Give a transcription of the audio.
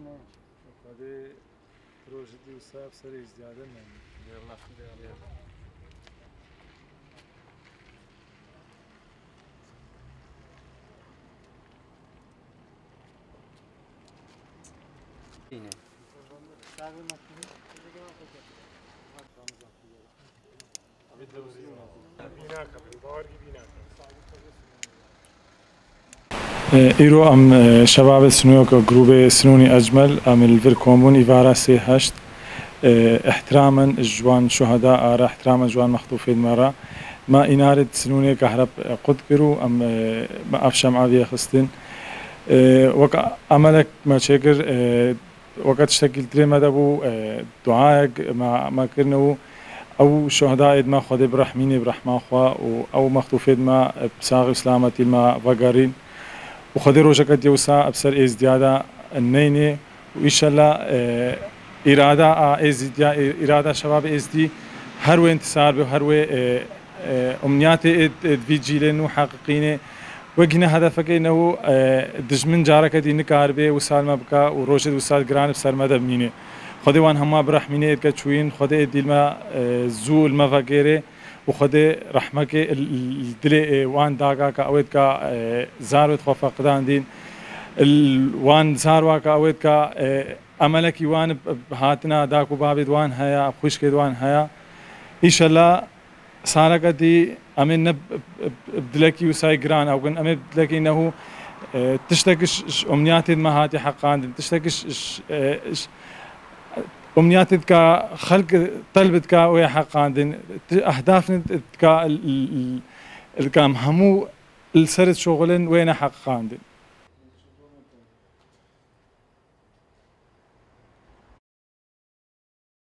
هذه بروجدي وساب سري ازديادا من يلا ايرو ام شباب سنوك جروب سنوني اجمل ام الفير كومون ايفارا سي هشت احتراما جوان شهداء ارى احتراما جوان مخطوفين مرة ما انارد سنوني كهرب قد كرو ام ما افشم عافية خستن وقع عملك ما شكر وقت شكل تري ما دبو دعاء ما كرنو او شهداء ما خد برحميني برحمة خوا او مخطوفين ما بساغ اسلامتي ما وقارين وخدي روجك ديوسا ابصر ازديادا النيني وان شاء الله اراده شباب ازدي هر وين انتصار به هر وين امنيات فيجيلن وحققينه وجهنا هدفك انه دجمن جارك دي نكار به وسالمه بكا وروجد وسال جران بسر مدمنينه خدي وان هما برحمينه كتشوين خدي ديلما زول ما فقيره وخدي رحمك الدلي وان داغا كاويت كا زاروت خو فقدان دين وان زاروا كاويت كا عملك وان هاتنا داكو باب دوان هيا خوش كدوان هيا ان شاء الله سارك دي امن بدلكي وساي جران او كن امن بدلكي انه تشتكش امنيات ما هاتي حقان تشتكش امنياتك خلق طلبتك ويا حقان اهدافنا كا الكام همو السرد شغلن وين حقان